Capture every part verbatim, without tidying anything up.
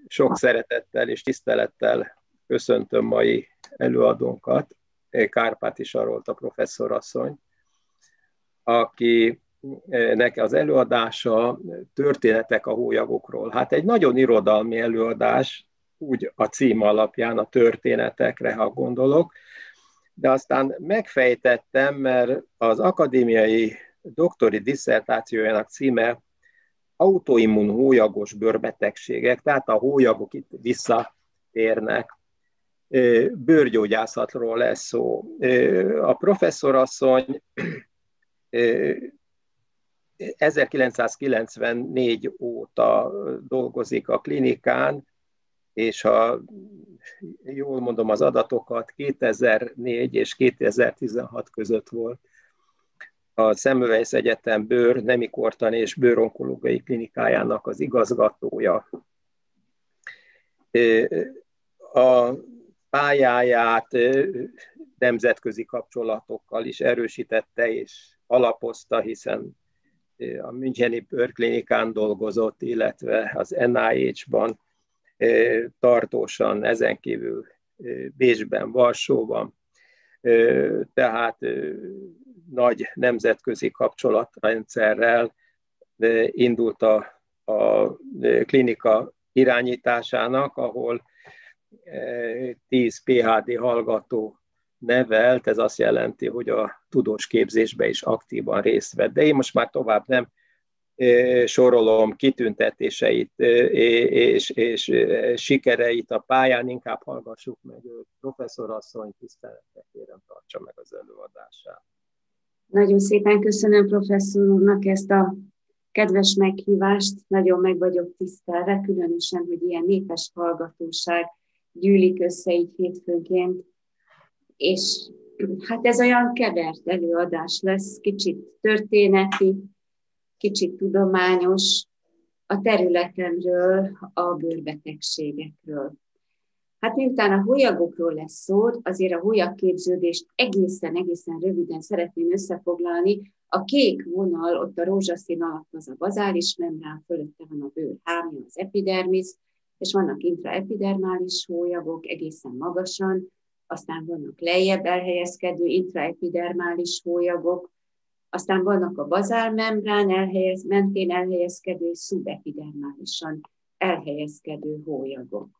Sok szeretettel és tisztelettel köszöntöm mai előadónkat, Kárpáti Sarolta professzorasszony, akinek az előadása Történetek a hólyagokról. Hát egy nagyon irodalmi előadás, úgy a cím alapján a történetekre, ha gondolok, de aztán megfejtettem, mert az akadémiai doktori disszertációjának címe autoimmun hólyagos bőrbetegségek, tehát a hólyagok itt visszatérnek. Bőrgyógyászatról lesz szó. A professzorasszony ezerkilencszázkilencvennégy óta dolgozik a klinikán, és ha jól mondom az adatokat, kétezer-négy és kétezer-tizenhat között volt a Semmelweis Egyetem bőr, nemikortani és bőronkológiai klinikájának az igazgatója. A pályáját nemzetközi kapcsolatokkal is erősítette és alapozta, hiszen a Müncheni bőrklinikán dolgozott, illetve az en i há-ban tartósan, ezen kívül Bécsben, Varsóban. Tehát nagy nemzetközi kapcsolatrendszerrel indult a, a klinika irányításának, ahol tíz pé há dé hallgató nevelt, ez azt jelenti, hogy a tudós képzésbe is aktívan részt vett. De én most már tovább nem sorolom kitüntetéseit és, és sikereit a pályán, inkább hallgassuk meg őt. Professzorasszony, tisztelettel kérem, tartsa meg az előadását. Nagyon szépen köszönöm professzor úrnak ezt a kedves meghívást, nagyon meg vagyok tisztelve, különösen, hogy ilyen népes hallgatóság gyűlik össze így hétfőnként, és hát ez olyan kevert előadás lesz, kicsit történeti, kicsit tudományos, a területemről, a bőrbetegségekről. Hát miután a hólyagokról lesz szó, azért a hólyagképződést egészen-egészen röviden szeretném összefoglalni. A kék vonal, ott a rózsaszín alatt az a bazális membrán, fölötte van a bőr hámja, az epidermis, és vannak intraepidermális hólyagok egészen magasan, aztán vannak lejjebb elhelyezkedő intraepidermális hólyagok, aztán vannak a bazálmembrán elhelyez, mentén elhelyezkedő és szubepidermálisan elhelyezkedő hólyagok.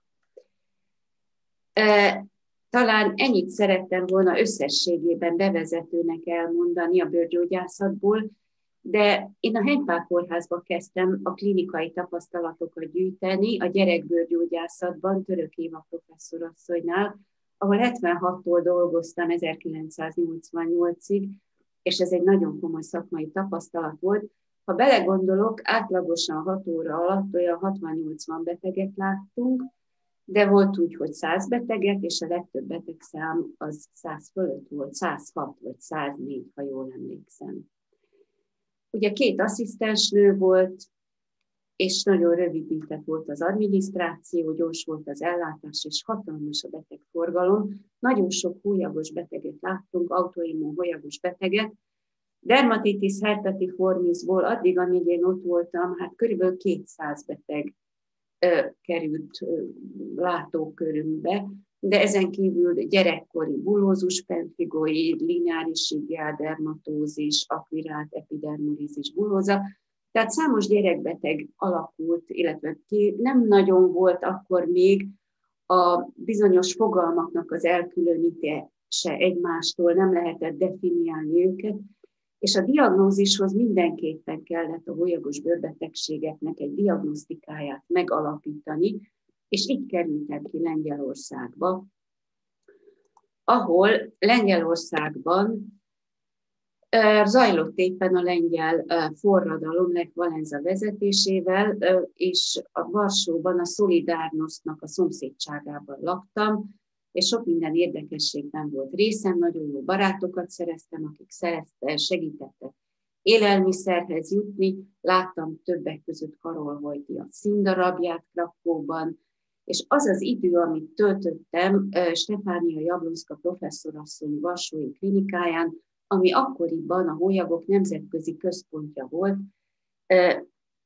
Talán ennyit szerettem volna összességében bevezetőnek elmondani a bőrgyógyászatból, de én a Henpál kórházba kezdtem a klinikai tapasztalatokat gyűjteni a gyerekbőrgyógyászatban, Török Éva professzorasszonynál, ahol hetvenhattól dolgoztam ezerkilencszáznyolcvannyolcig, és ez egy nagyon komoly szakmai tapasztalat volt. Ha belegondolok, átlagosan hat óra alatt olyan hatvan-nyolcvan beteget láttunk, de volt úgy, hogy száz beteget, és a legtöbb betegszám az száz fölött volt, száz hat vagy száz négy, ha jól emlékszem. Ugye két asszisztensnő volt, és nagyon rövidített volt az adminisztráció, gyors volt az ellátás, és hatalmas a betegforgalom. Nagyon sok hólyagos beteget láttunk, autoimmun hólyagos beteget. Dermatitis herpetiformisból addig, amíg én ott voltam, hát körülbelül kétszáz beteg ö, került ö, látókörünkbe, de ezen kívül gyerekkori bulózus pemphigoid, lineáris dermatózis, akvirált epidermolizis bulóza. Tehát számos gyerekbeteg alakult, illetve ki nem nagyon volt akkor még a bizonyos fogalmaknak az elkülönítése egymástól, nem lehetett definiálni őket, és a diagnózishoz mindenképpen kellett a hólyagos bőrbetegségeknek egy diagnosztikáját megalapítani, és így kerültem ki Lengyelországba, ahol Lengyelországban zajlott éppen a lengyel forradalom Lech Walesa vezetésével, és a Varsóban a Solidarnoscnak a szomszédságában laktam, és sok minden érdekességben volt részem, nagyon jó barátokat szereztem, akik szerezte, segítettek élelmiszerhez jutni, láttam többek között Karol Wojtyła színdarabját Krakóban, és az az idő, amit töltöttem Stefánia Jablonszka professzorasszony varsói klinikáján, ami akkoriban a hólyagok nemzetközi központja volt,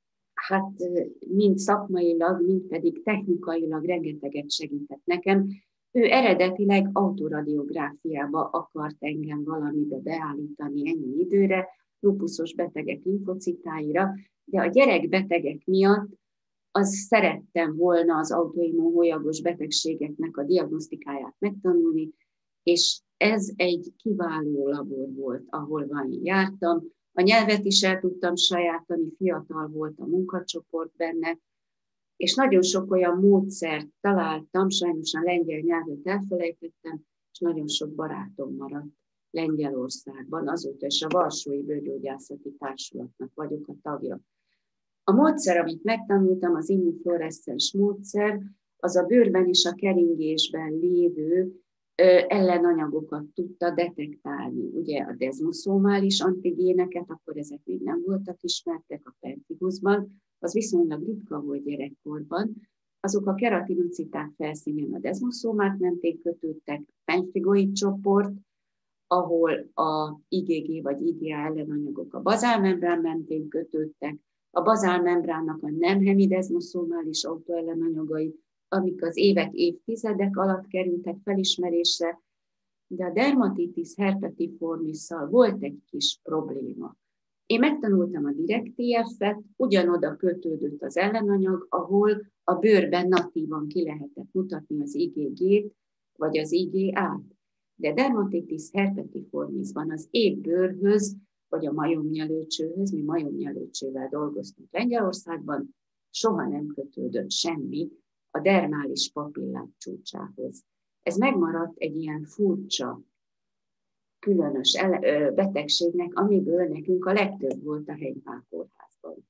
hát mind szakmailag, mind pedig technikailag rengeteget segített nekem. Ő eredetileg autoradiográfiába akart engem valamibe beállítani ennyi időre, lupuszos betegek limfocitáira, de a gyerekbetegek miatt az szerettem volna az autoimmun hólyagos betegségeknek a diagnosztikáját megtanulni, és ez egy kiváló labor volt, ahol van jártam. A nyelvet is el tudtam sajátani, fiatal volt a munkacsoport benne, és nagyon sok olyan módszert találtam, sajnos a lengyel nyelvet elfelejtettem, és nagyon sok barátom maradt Lengyelországban, azóta is a Varsói Bőrgyógyászati Társulatnak vagyok a tagja. A módszer, amit megtanultam, az immunfluoreszcens módszer, az a bőrben és a keringésben lévő ellenanyagokat tudta detektálni. Ugye a dezmoszomális antigéneket, akkor ezek még nem voltak ismertek a pemphigus-ban, az viszonylag ritka volt gyerekkorban. Azok a keratinociták felszínén a dezmoszomák mentén kötődtek, pemphigoid csoport, ahol a I G G vagy I G A ellenanyagok a bazálmembrán mentén kötődtek, a bazálmembránnak a nem hemidezmoszomális autoellenanyagai, amik az évek, évtizedek alatt kerültek felismerésre, de a dermatitis herpetiformisszal volt egy kis probléma. Én megtanultam a direkt T F-et, ugyanoda kötődött az ellenanyag, ahol a bőrben natívan ki lehetett mutatni az I G G-t, vagy az I G A-t. De dermatitis herpetiformisban az épp bőrhöz, vagy a majomnyelőcsőhöz, mi majomnyelőcsővel dolgoztunk Lengyelországban, soha nem kötődött semmi a dermális papillák csúcsához. Ez megmaradt egy ilyen furcsa, különös betegségnek, amiből nekünk a legtöbb volt a Heimpál kórházban.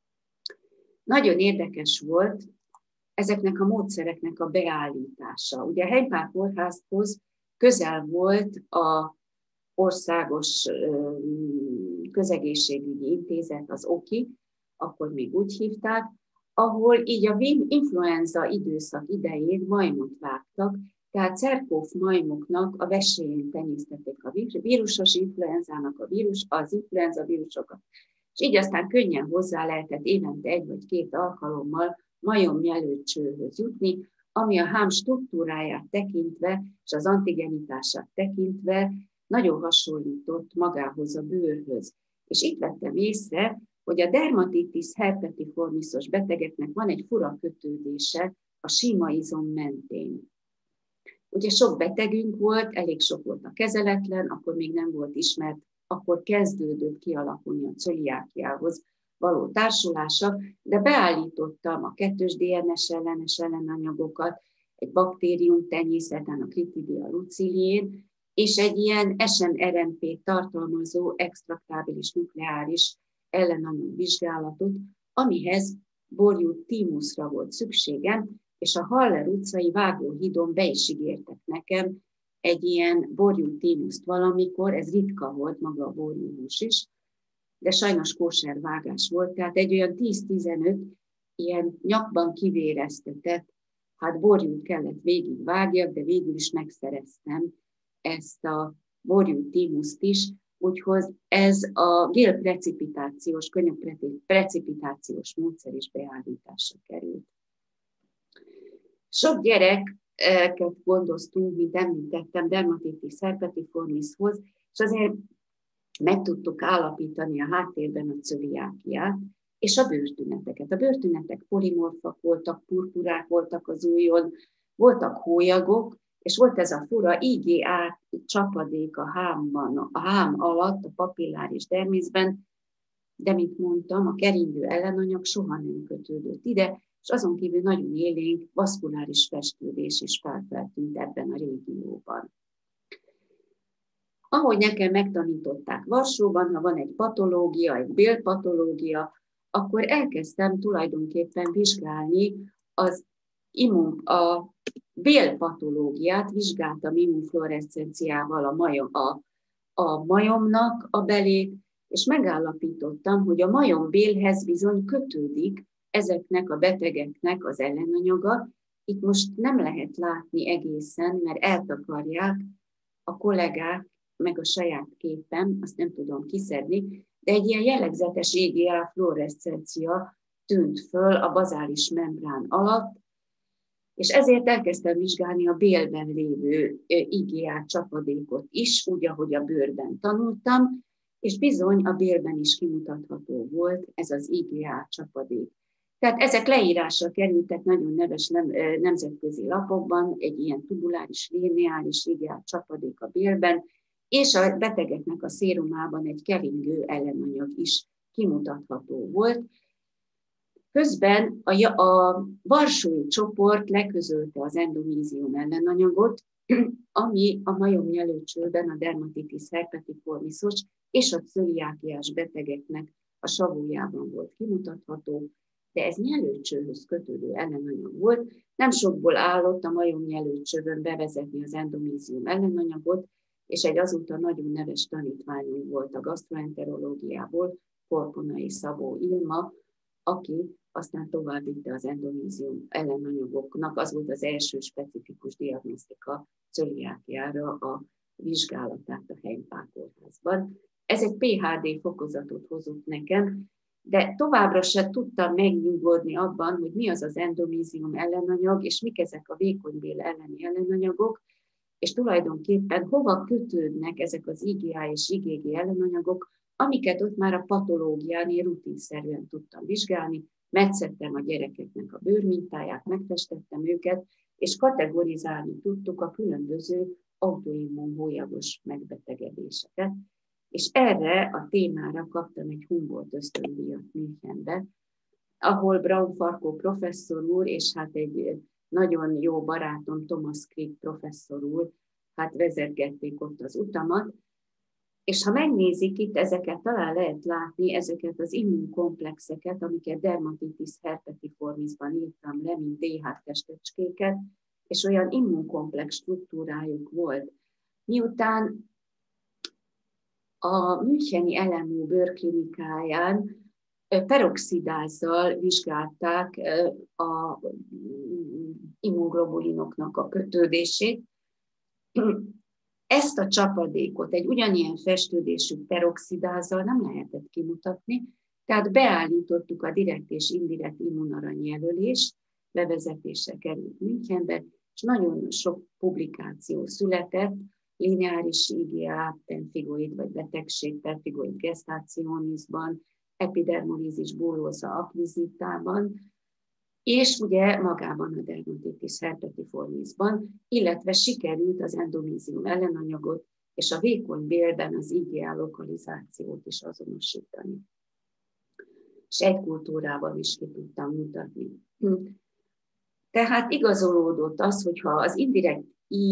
Nagyon érdekes volt ezeknek a módszereknek a beállítása. Ugye a Heimpál kórházhoz közel volt a Országos Közegészségügyi Intézet, az O K I, akkor még úgy hívták, ahol így a influenza időszak idején majmot vágtak, tehát Cerkóf majmoknak a vesélyén tenyésztették a vírusos influenzának a vírus, az influenza vírusokat. És így aztán könnyen hozzá lehetett évente egy vagy két alkalommal majomnyelőcsőhöz jutni, ami a hám struktúráját tekintve, és az antigenitását tekintve nagyon hasonlított magához a bőrhöz. És itt vettem észre, hogy a dermatitis herpetiformisos betegeknek van egy fura kötődése a sima izom mentén. Ugye sok betegünk volt, elég sok volt a kezeletlen, akkor még nem volt ismert, akkor kezdődött kialakulni a cöliákiához való társulása, de beállítottam a kettős D N S ellenes ellenanyagokat, egy baktérium tenyészeten, a Critidia lucilién, és egy ilyen S N R M P tartalmazó extraktábilis nukleáris ellenanyag vizsgálatot, amihez borjú tímuszra volt szükségem, és a Haller utcai vágóhídon be is ígértek nekem egy ilyen borjú tímuszt valamikor, ez ritka volt, maga a borjúhús is, de sajnos kóser vágás volt, tehát egy olyan tíz-tizenöt ilyen nyakban kivéreztetett, hát borjút kellett végig vágjak, de végül is megszereztem ezt a borjú tímuszt is, úgyhogy ez a gélprecipitációs, könnyű precipitációs módszer is beállításra került. Sok gyereket gondoztunk, mint említettem, dermatitis herpetiformishoz, és azért meg tudtuk állapítani a háttérben a cöliákiát, és a bőrtüneteket. A bőrtünetek polimorfak voltak, purpurák voltak az ujjon, voltak hólyagok, és volt ez a fura I G A csapadék a hámban, a hám alatt, a papilláris dermészben, de mint mondtam, a keringő ellenanyag soha nem kötődött ide, és azon kívül nagyon élénk vaszkuláris festődés is felfeltűnt ebben a régióban. Ahogy nekem megtanították Varsóban, ha van egy patológia, egy bélpatológia, akkor elkezdtem tulajdonképpen vizsgálni az immun, a bélpatológiát, vizsgáltam immunfluoreszcenciával a, majom, a, a majomnak a belét, és megállapítottam, hogy a majombélhez bizony kötődik ezeknek a betegeknek az ellenanyaga. Itt most nem lehet látni egészen, mert eltakarják a kollégák, meg a saját képem, azt nem tudom kiszedni, de egy ilyen jellegzetes I G A fluoreszcencia tűnt föl a bazális membrán alatt, és ezért elkezdtem vizsgálni a bélben lévő i gé á csapadékot is, úgy, ahogy a bőrben tanultam, és bizony a bélben is kimutatható volt ez az i gé á csapadék. Tehát ezek leírásra kerültek nagyon neves nem, nemzetközi lapokban, egy ilyen tubuláris, lineáris i gé á csapadék a bélben, és a betegeknek a szérumában egy keringő ellenanyag is kimutatható volt. Közben a, a varsói csoport leközölte az endomízium ellenanyagot, ami a majomnyelőcsőben a dermatitis herpetiformisos és a cöliákiás betegeknek a savójában volt kimutatható, de ez nyelőcsőhöz kötődő ellenanyag volt. Nem sokból állott a majomnyelőcsőben bevezetni az endomízium ellenanyagot, és egy azóta nagyon neves tanítványunk volt a gasztroenterológiából, Korponai Szabó Ilma, aki aztán tovább vitte az endomízium ellenanyagoknak, az volt az első specifikus diagnosztika cöliákiára a vizsgálatát a Heimpál kórházban. Ez egy pé há dé fokozatot hozott nekem, de továbbra se tudtam megnyugodni abban, hogy mi az az endomízium ellenanyag, és mik ezek a vékonybél elleni ellenanyagok, és tulajdonképpen hova kötődnek ezek az i gé á és i gé gé ellenanyagok, amiket ott már a patológián rutinszerűen tudtam vizsgálni, metszettem a gyerekeknek a bőrmintáját, megfestettem őket, és kategorizálni tudtuk a különböző autoimmun hólyagos megbetegedéseket. És erre a témára kaptam egy Humboldt ösztöndíjat Münchenbe, ahol Braun Farkó professzor úr, és hát egy nagyon jó barátom, Thomas Crick professzor úr, hát vezetgették ott az utamat, és ha megnézik itt, ezeket talán lehet látni, ezeket az immunkomplexeket, amiket dermatitis herpetiformisban írtam le, mint dé há testecskéket, és olyan immunkomplex struktúrájuk volt. Miután a müncheni el em u bőrklinikáján peroxidázzal vizsgálták a immunglobulinoknak a kötődését, ezt a csapadékot egy ugyanilyen festődésű peroxidázzal nem lehetett kimutatni, tehát beállítottuk a direkt és indirekt immunarany jelölést, bevezetésre került Münchenbe, és nagyon sok publikáció született, lineáris i gé á, pemphigoid vagy betegség, pemphigoid gestációnizban, epidermolízis bullosa acquisitában, és ugye magában a dermatitis herpetiformisban, illetve sikerült az endomízium ellenanyagot és a vékony bélben az i gé á lokalizációt is azonosítani. És egy kultúrával is ki tudtam mutatni. Tehát igazolódott az, hogyha az indirekt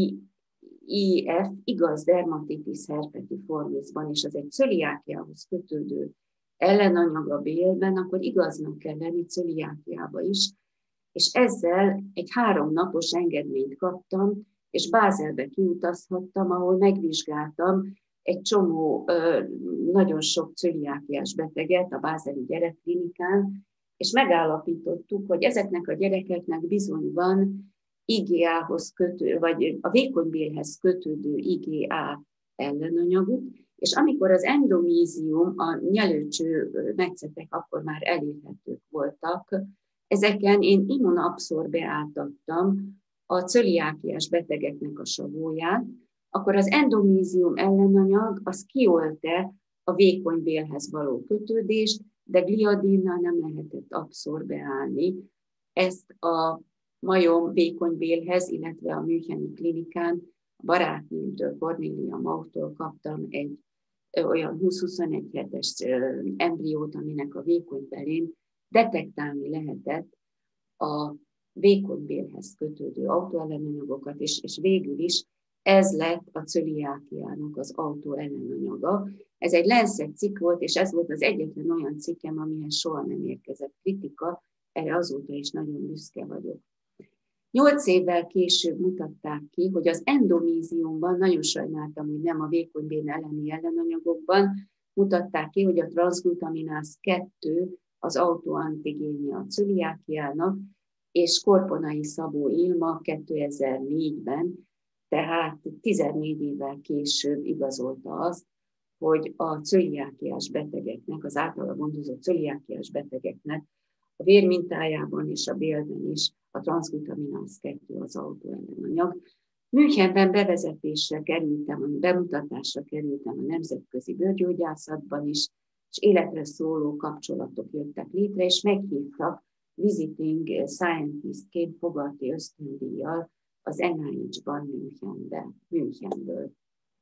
i ef igaz dermatitis herpetiformisban, és az egy cöliákiához kötődő ellenanyag a bélben, akkor igaznak kell lenni cöliákiába is, és ezzel egy háromnapos engedményt kaptam, és Bázelbe kiutazhattam, ahol megvizsgáltam egy csomó, nagyon sok cöliákiás beteget a bázeli gyerekklinikán, és megállapítottuk, hogy ezeknek a gyerekeknek bizony van i gé á-hoz kötő, vagy a vékonybélhez kötődő i gé á ellenanyaguk, és amikor az endomízium, a nyelőcső metszetek akkor már elérhetők voltak, ezeken én immunabszorbeáltattam a cöliákiás betegeknek a savóját, akkor az endomízium ellenanyag az kiolte a vékonybélhez való kötődést, de gliadinnal nem lehetett abszorbeálni. Ezt a majom vékonybélhez, illetve a Müncheni klinikán a barátnőmtől, Cornélia Mauchtól kaptam egy olyan húsz-huszonegy hetes embriót, aminek a vékonybélén detektálni lehetett a vékonybélhez kötődő autoellenanyagokat, és, és végül is ez lett a cöliákiának az autoellenanyaga. Ez egy Lancet cikk volt, és ez volt az egyetlen olyan cikkem, amihez soha nem érkezett kritika, erre azóta is nagyon büszke vagyok. Nyolc évvel később mutatták ki, hogy az endomíziumban, nagyon sajnáltam, hogy nem a vékonybél elleni ellenanyagokban, mutatták ki, hogy a transzglutamináz kettő az autoantigénje a cöliákiának, és Korponai Szabó Ilma kétezer-négyben, tehát tizennégy évvel később igazolta azt, hogy a cöliákiás betegeknek, az általa gondozott cöliákiás betegeknek a vérmintájában és a bélben is a transzglutaminaz kettő az autoellenanyag. Münchenben bevezetésre kerültem, bemutatásra kerültem a nemzetközi bőrgyógyászatban is, és életre szóló kapcsolatok jöttek létre, és meghívtak visiting scientistként fogadti ösztöndíjjal az en i há-ban Münchenbe, Münchenből.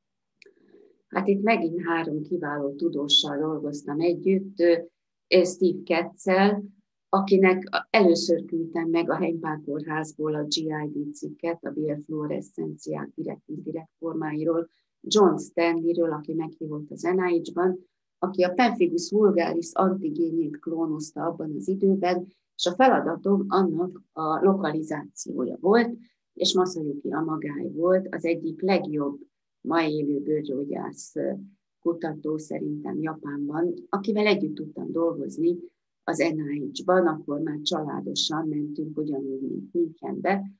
Hát itt megint három kiváló tudóssal dolgoztam együtt, Steve Katzel, akinek először küldtem meg a Heimpál kórházból a gé i dé cikket, a bélfluoreszcenciák direkt-indirekt formáiról, John Stanleyről, aki meghívott az en i há-ban, aki a Pemphigus vulgaris antigénjét klónozta abban az időben, és a feladatom annak a lokalizációja volt, és Masayuki Amagai volt az egyik legjobb ma élő bőrgyógyász kutató szerintem Japánban, akivel együtt tudtam dolgozni az en i há-ban, akkor már családosan mentünk ugyanúgy, mint Münchenbe.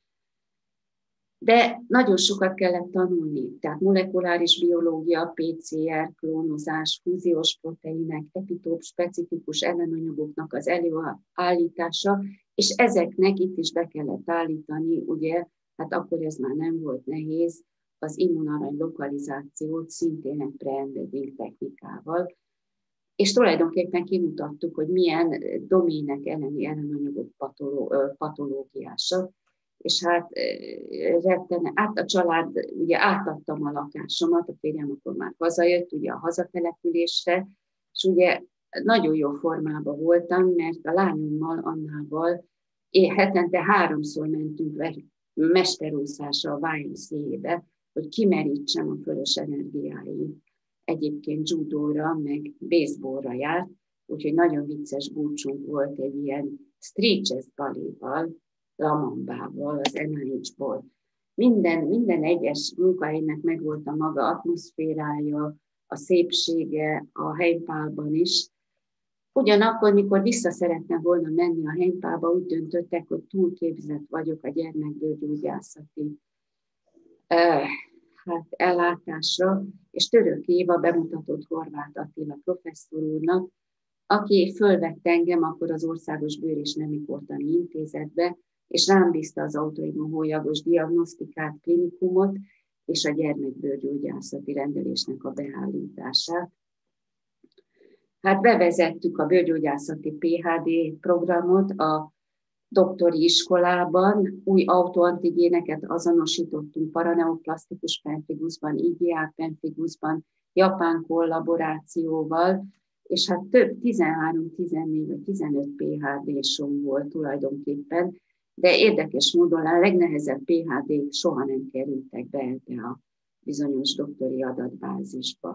De nagyon sokat kellett tanulni, tehát molekuláris biológia, pé cé er, klónozás, fúziós proteinek, epitóp specifikus ellenanyagoknak az előállítása, és ezeknek itt is be kellett állítani, ugye, hát akkor ez már nem volt nehéz, az immunarany lokalizációt szintén egy pre-embedding technikával, és tulajdonképpen kimutattuk, hogy milyen domének elleni ellenanyagok patoló, patológiásak, és hát rettene, át a család, ugye átadtam a lakásomat, a férjem akkor már hazajött, ugye a hazatelepülésre, és ugye nagyon jó formában voltam, mert a lányommal, Annával én hetente háromszor mentünk mesterúszásra a vájam szélébe, hogy kimerítsem a fölös energiáit. Egyébként judóra, meg baseballra járt, úgyhogy nagyon vicces búcsunk volt egy ilyen street jazz baléval, Lamambával, az en i há-ból. Minden, minden egyes munkahelynek megvolt a maga atmoszférája, a szépsége a Heimpálban is. Ugyanakkor, mikor vissza szeretne volna menni a Heimpálba, úgy döntöttek, hogy túlképzett vagyok a gyermekbőrgyógyászati uh, hát ellátásra, és Török Éva bemutatott Horváth Attila professzor úrnak, aki fölvett engem akkor az Országos Bőr- és Nemikortani Intézetbe, és rám bízta az autoimmunhólyagos diagnosztikát, klinikumot és a gyermekbőrgyógyászati rendelésnek a beállítását. Hát bevezettük a bőrgyógyászati pé há dé programot a doktori iskolában, új autoantigéneket azonosítottunk paraneoplasztikus pemphigusban, i gé á pemphigusban, japán kollaborációval, és hát több tizenhárom, tizennégy vagy tizenöt pé há dé-som volt tulajdonképpen, de érdekes módon a legnehezebb pé há dé-k soha nem kerültek be ebbe a bizonyos doktori adatbázisba.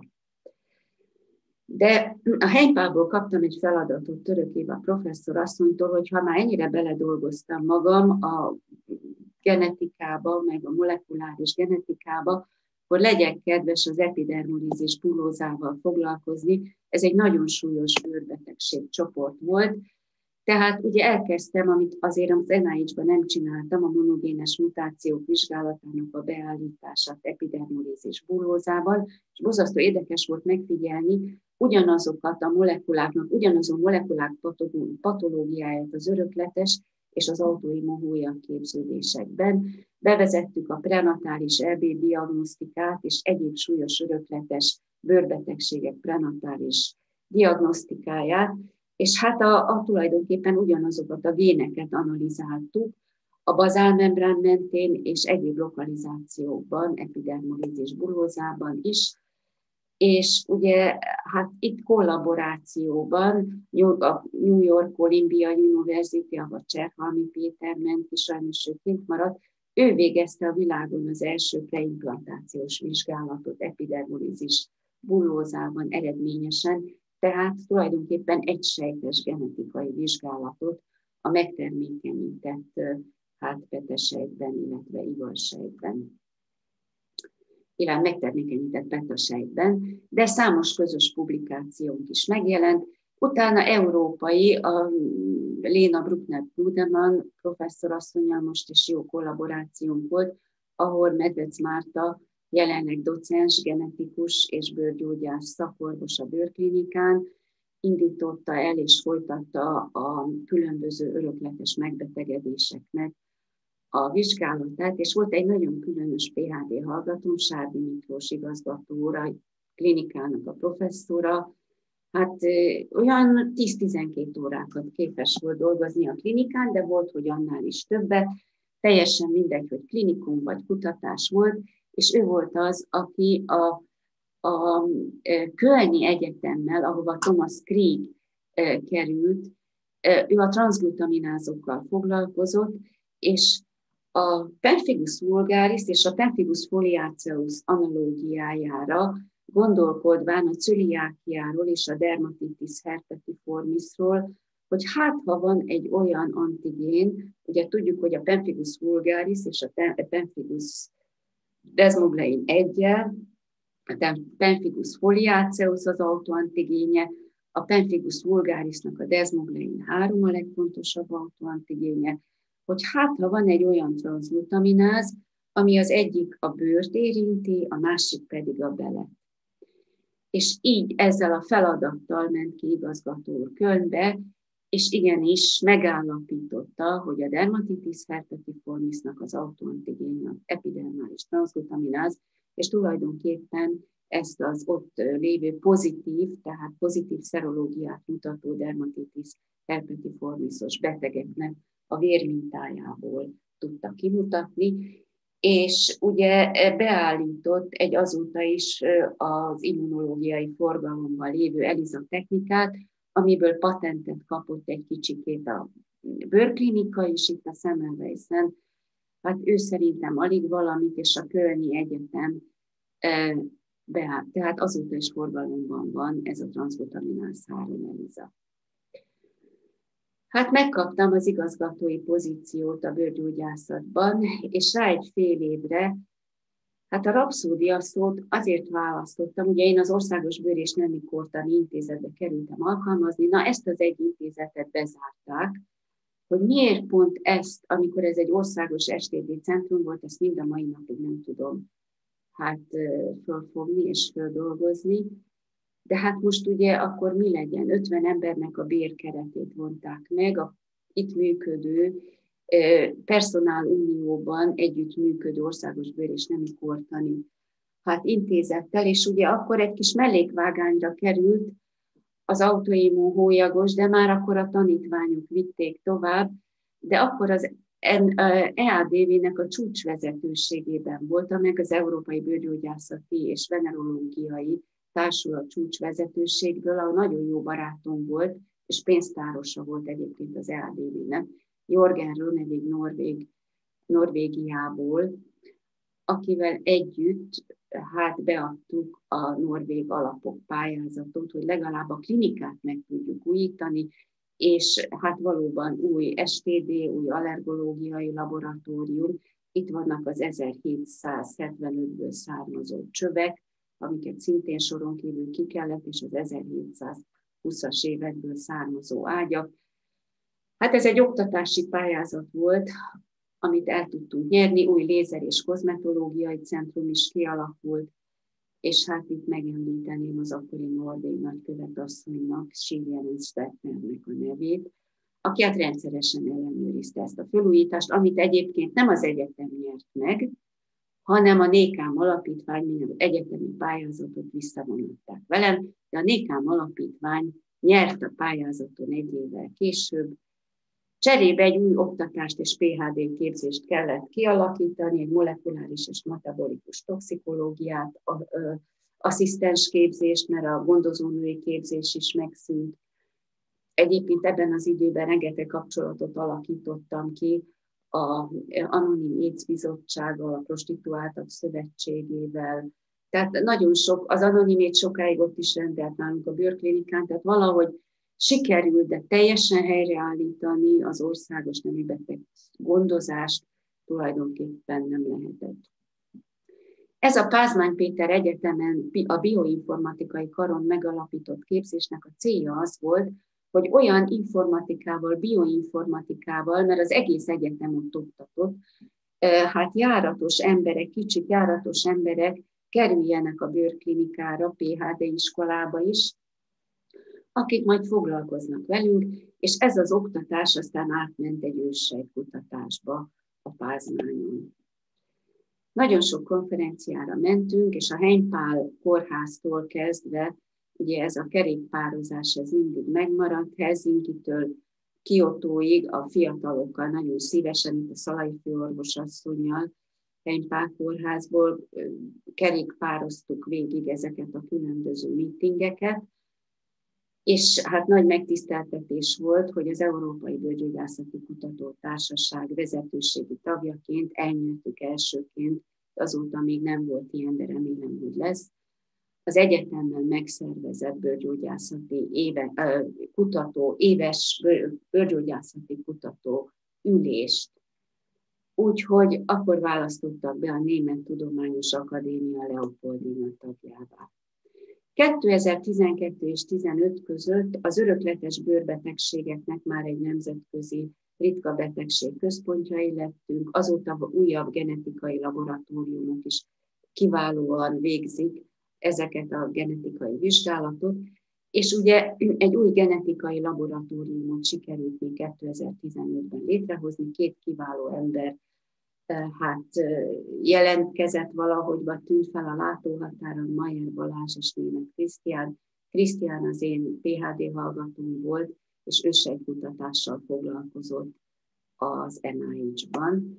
De a Heimpálból kaptam egy feladatot Török Éva professzor asszonytól, hogy ha már ennyire beledolgoztam magam a genetikába, meg a molekuláris genetikába, akkor legyek kedves az epidermolízis bulózával foglalkozni. Ez egy nagyon súlyos bőrbetegség csoport volt. Tehát ugye elkezdtem, amit azért az en i há-ban nem csináltam, a monogénes mutációk vizsgálatának a beállítását epidermolízis bulózában, és borzasztó érdekes volt megfigyelni ugyanazokat a molekuláknak, ugyanazon molekulák patológiáját az örökletes és az autoimmunhólyak képződésekben. Bevezettük a prenatális é bé diagnosztikát és egyéb súlyos örökletes bőrbetegségek prenatális diagnosztikáját, és hát a, a tulajdonképpen ugyanazokat a géneket analizáltuk a bazálmembrán mentén és egyéb lokalizációkban, epidermolízis bulózában is, és ugye hát itt kollaborációban a New York Columbia University, ahol Cserhalmi Péter ment ki, sajnos ő kint maradt, ő végezte a világon az első preimplantációs vizsgálatot epidermolízis bulózában eredményesen, tehát tulajdonképpen egysejtes genetikai vizsgálatot a megtermékenyített hátpetesejtben, illetve ivarsejtben, illetve megtermékenyített betasejtben, de számos közös publikációnk is megjelent. Utána európai, a Léna Bruckner-Brudemann professzorasszonnyal most is jó kollaborációnk volt, ahol Medvec Márta jelenleg docens, genetikus és bőrgyógyász szakorvos a bőrklinikán, indította el és folytatta a különböző örökletes megbetegedéseknek a vizsgálatát, és volt egy nagyon különös pé há dé hallgatóm, Sárdi Miklós igazgatóra, klinikának a professzora, hát olyan tíz-tizenkét órákat képes volt dolgozni a klinikán, de volt, hogy annál is többet, teljesen mindegy, hogy klinikum vagy kutatás volt, és ő volt az, aki a, a Kölni Egyetemmel, ahova Thomas Krieg került, ő a transzglutaminázokkal foglalkozott, és a pemphigus vulgaris és a pemphigus foliaceus analógiájára gondolkodván a cöliákiáról és a dermatitis herpetiformisról, hogy hát ha van egy olyan antigén, ugye tudjuk, hogy a pemphigus vulgaris és a pemphigus desmoglein egyel, a pemphigus foliaceus az autoantigénje, a pemphigus vulgarisnak a desmoglein három a legfontosabb autoantigénje, hogy hát ha van egy olyan transzglutamináz, ami az egyik a bőrt érinti, a másik pedig a belet. És így ezzel a feladattal ment ki igazgató úr Kölnbe, és igenis megállapította, hogy a dermatitis herpetiformisnak az autoantigénje az epidermális transzglutamináz, és tulajdonképpen ezt az ott lévő pozitív, tehát pozitív szerológiát mutató dermatitis herpetiformisos betegeknek a vérmintájából tudta kimutatni, és ugye beállított egy azóta is az immunológiai forgalomban lévő ELISA technikát, amiből patentet kapott egy kicsikét a bőrklinika is itt a Semmelweisen. Hát ő szerintem alig valamit, és a Kölni Egyetem beállt. Tehát azóta is forgalomban van ez a transzglutamináz három ELISA. Hát megkaptam az igazgatói pozíciót a bőrgyógyászatban, és rá egy fél évre, hát a rapszódia szót azért választottam, ugye én az Országos Bőr- és Nemi Kórtani Intézetbe kerültem alkalmazni, na ezt az egy intézetet bezárták, hogy miért pont ezt, amikor ez egy országos es té dé centrum volt, ezt mind a mai napig nem tudom hát fölfogni és földolgozni. De hát most ugye akkor mi legyen? ötven embernek a bérkeretét vonták meg, a itt működő Personál Unióban együttműködő Országos Bőr- és Nemi Kórtani hát intézettel, és ugye akkor egy kis mellékvágányra került az autoimmun hólyagos, de már akkor a tanítványok vitték tovább, de akkor az e á dé vé-nek a csúcsvezetőségében voltam, meg az Európai Bőrgyógyászati és Venerológiai Társulat csúcsvezetőségből, ahol nagyon jó barátom volt, és pénztárosa volt egyébként az e á dé vé-nek, Jorgen Rönevig Norvég, Norvégiából, akivel együtt hát beadtuk a norvég alapok pályázatot, hogy legalább a klinikát meg tudjuk újítani, és hát valóban új es té dé, új allergológiai laboratórium, itt vannak az ezerhétszázhetvenötből származó csövek, amiket szintén soron kívül ki kellett, és az ezerhétszázhúszas évekből származó ágyak. Hát ez egy oktatási pályázat volt, amit el tudtunk nyerni, új lézer- és kozmetológiai centrum is kialakult, és hát itt megemlíteném az akkori norvég nagykövetasszonynak, Siljen Stetnernek a nevét, aki hát rendszeresen ellenőrizte ezt a felújítást, amit egyébként nem az egyetem nyert meg, hanem a Nékám Alapítvány, mint az egyetemi pályázatot visszavonulták velem, de a Nékám Alapítvány nyert a pályázaton egy évvel később. Cserébe egy új oktatást és pé há dé képzést kellett kialakítani, egy molekuláris és metabolikus toxikológiát, a, a, asszisztens képzést, mert a gondozónői képzés is megszűnt. Egyébként ebben az időben rengeteg kapcsolatot alakítottam ki az Anonim AIDS Bizottsággal, a Prostituáltak Szövetségével. Tehát nagyon sok, az Anonim AIDS sokáig ott is rendelt nálunk a bőrklinikán, tehát valahogy sikerült, de teljesen helyreállítani az országos nemi beteg gondozást tulajdonképpen nem lehetett. Ez a Pázmány Péter Egyetemen a bioinformatikai karon megalapított képzésnek a célja az volt, hogy olyan informatikával, bioinformatikával, mert az egész egyetem ott oktatott, hát járatos emberek, kicsik járatos emberek kerüljenek a bőrklinikára, pé há dé iskolába is, akik majd foglalkoznak velünk, és ez az oktatás aztán átment egy őssejtkutatásba a Pázmányon. Nagyon sok konferenciára mentünk, és a Heimpál kórháztól kezdve, ugye ez a kerékpározás, ez mindig megmaradt, Helsinkitől Kiotóig a fiatalokkal nagyon szívesen, itt a Szalai főorvosasszonnyal, Heimpál kórházból kerékpároztuk végig ezeket a különböző meetingeket, és hát nagy megtiszteltetés volt, hogy az Európai Bőrgyógyászati Kutatótársaság vezetőségi tagjaként elnyertük elsőként, azóta még nem volt ilyen, de remélem, hogy lesz, az egyetemmel megszervezett bőrgyógyászati éve, kutató, éves bőrgyógyászati kutató ülést. Úgyhogy akkor választottak be a Német Tudományos Akadémia Leopoldina tagjává. kétezer-tizenkettő és tizenöt között az örökletes bőrbetegségeknek már egy nemzetközi ritka betegség központjai lettünk, azóta újabb genetikai laboratóriumok is kiválóan végzik ezeket a genetikai vizsgálatot, és ugye egy új genetikai laboratóriumot sikerült még kétezer-tizenötben létrehozni, két kiváló ember hát jelentkezett valahogy, vagy tűnt fel a látóhatáron, Mayer Balázs és Németh Krisztián. Krisztián az én pé há dé hallgatóm volt, és őssejtkutatással foglalkozott az en i há-ban.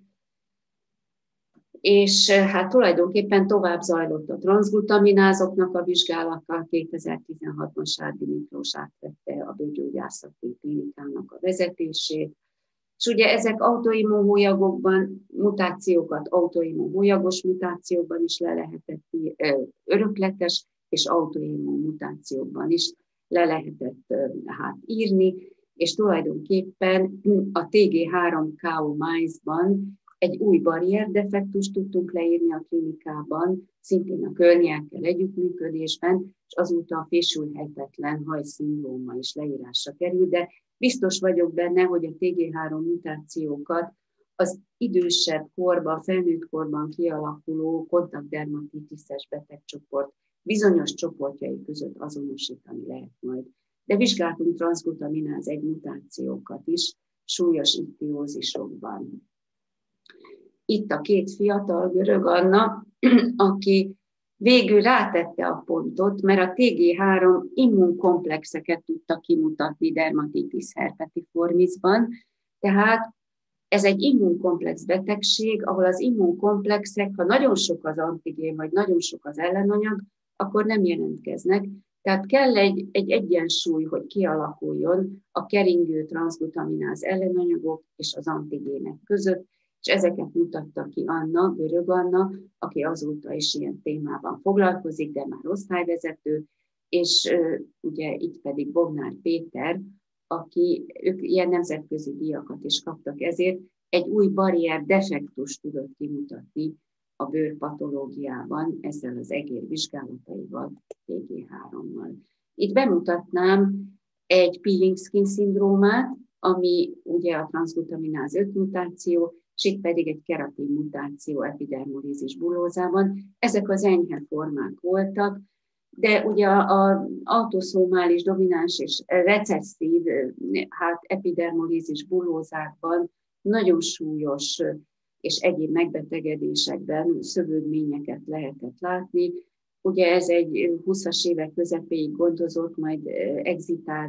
És hát tulajdonképpen tovább zajlott a transzglutaminázoknak a vizsgálata, kétezer-tizenhatban Sárdi Miklós átvette a bőrgyógyászati klinikának a vezetését, és ugye ezek autoimmunhólyagokban mutációkat, autoimmunhólyagos mutációkban is le lehetett, örökletes és autoimmun mutációkban is le lehetett hát írni, és tulajdonképpen a té gé három ká o mice-ban egy új barrierdefektust tudtunk leírni a klinikában, szintén a környákkel együttműködésben, és azóta a fésülhetetlen hajszindróma is leírásra kerül, de biztos vagyok benne, hogy a té gé három mutációkat az idősebb korban, felnőtt korban kialakuló kontaktdermatitiszes betegcsoport bizonyos csoportjai között azonosítani lehet majd. De vizsgáltunk transzglutamináz egy mutációkat is súlyos iktiózisokban. Itt a két fiatal Görög Anna, aki végül rátette a pontot, mert a té gé három immunkomplexeket tudta kimutatni dermatitis herpetiformisban, tehát ez egy immunkomplex betegség, ahol az immunkomplexek, ha nagyon sok az antigén, vagy nagyon sok az ellenanyag, akkor nem jelentkeznek. Tehát kell egy, egy egyensúly, hogy kialakuljon a keringő transzglutamináz ellenanyagok és az antigének között, és ezeket mutatta ki Anna, Görög Anna, aki azóta is ilyen témában foglalkozik, de már osztályvezető, és uh, ugye itt pedig Bognár Péter, aki, ők ilyen nemzetközi díjakat is kaptak ezért, egy új barrier defektust tudott kimutatni a bőrpatológiában ezzel az egér vizsgálataival, té gé hárommal. Itt bemutatnám egy peeling skin szindrómát, ami ugye a transzglutamináz öt mutáció, és itt pedig egy keratin mutáció epidermolízis bulózában. Ezek az enyhe formák voltak, de ugye az autoszomális, domináns és recesszív hát epidermolízis bulózákban nagyon súlyos és egyéb megbetegedésekben szövődményeket lehetett látni. Ugye ez egy huszas évek közepéig gondozott, majd exitált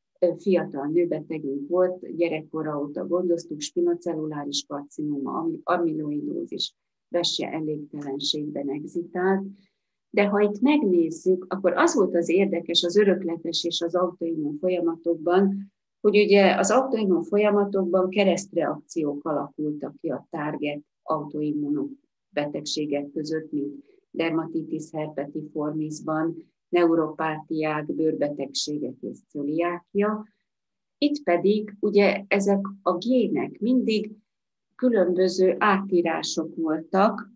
fiatal nőbetegünk volt, gyerekkora óta gondoztuk, spinocelluláris karcinoma, amyloidózis, vesse elégtelenségben exitált. De ha itt megnézzük, akkor az volt az érdekes az örökletes és az autoimmun folyamatokban, hogy ugye az autoimmun folyamatokban keresztreakciók alakultak ki a target autoimmun betegségek között, mint dermatitis herpetiformisban, neuropátiák, bőrbetegségek és cöliákia. Itt pedig ugye ezek a gének mindig különböző átírások voltak.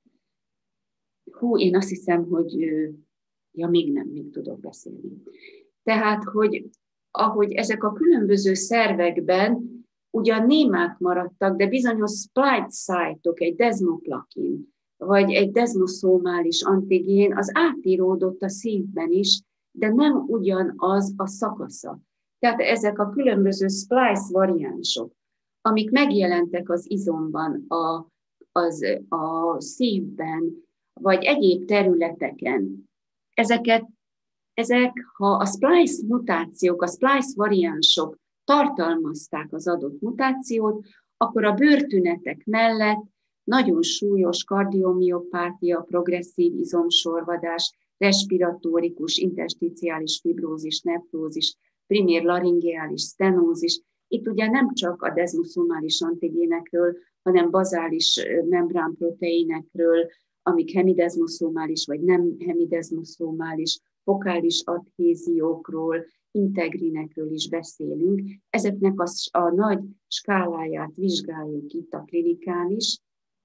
Hú, én azt hiszem, hogy ja, még nem, még tudok beszélni. Tehát, hogy ahogy ezek a különböző szervekben ugyan némák maradtak, de bizonyos spike site-ok, egy desmoplakin, vagy egy desmoszomális antigén, az átíródott a szívben is, de nem ugyanaz a szakasza. Tehát ezek a különböző splice variánsok, amik megjelentek az izomban, a, az, a szívben, vagy egyéb területeken, ezeket, ezek, ha a splice mutációk, a splice variánsok tartalmazták az adott mutációt, akkor a bőrtünetek mellett nagyon súlyos kardiomiopátia, progresszív izomsorvadás, respiratórikus, intersticiális fibrózis, nefrózis, primér laringeális sztenózis. Itt ugye nem csak a dezmoszomális antigénekről, hanem bazális membránproteinekről, amik hemidezmoszomális vagy nem hemidezmoszomális, fokális adhéziókról, integrinekről is beszélünk. Ezeknek a, a nagy skáláját vizsgáljuk itt a klinikán is,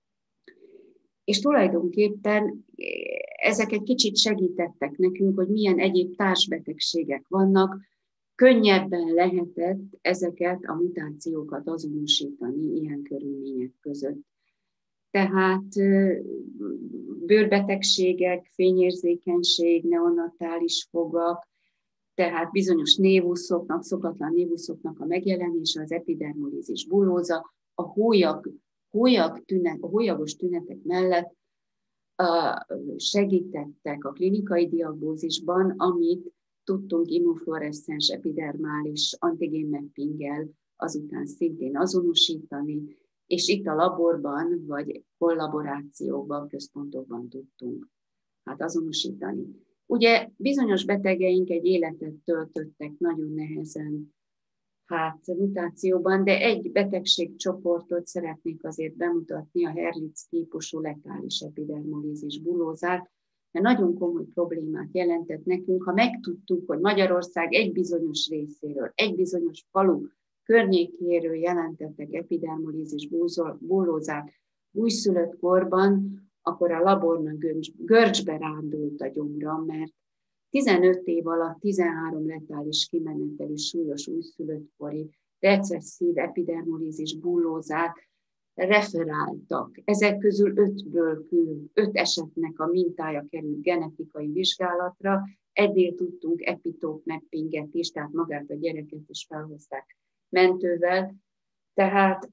és tulajdonképpen ezek egy kicsit segítettek nekünk, hogy milyen egyéb társbetegségek vannak, könnyebben lehetett ezeket a mutációkat azonosítani ilyen körülmények között. Tehát bőrbetegségek, fényérzékenység, neonatális fogak, tehát bizonyos névuszoknak, szokatlan névuszoknak a megjelenése, az epidermolízis bullóza, a hólyag, hólyag tünet, a hólyagos tünetek mellett uh, segítettek a klinikai diagnózisban, amit tudtunk immunfluoreszcens epidermális antigén mappinggel azután szintén azonosítani, és itt a laborban, vagy kollaborációban, központokban tudtunk hát azonosítani. Ugye bizonyos betegeink egy életet töltöttek nagyon nehezen hát mutációban, de egy betegségcsoportot szeretnék azért bemutatni, a Herlitz típusú letális epidermolízis bullózát, mert nagyon komoly problémát jelentett nekünk, ha megtudtuk, hogy Magyarország egy bizonyos részéről, egy bizonyos falu környékéről jelentettek epidermolízis bullózát újszülött korban, akkor a labornak görcsbe rándult a gyomra, mert tizenöt év alatt tizenhárom letális kimenetelű súlyos újszülöttkori recesszív epidermolízis bullózát referáltak. Ezek közül ötből öt esetnek a mintája került genetikai vizsgálatra, egynél tudtunk epitop mappinget is, tehát magát a gyereket is felhozták mentővel. Tehát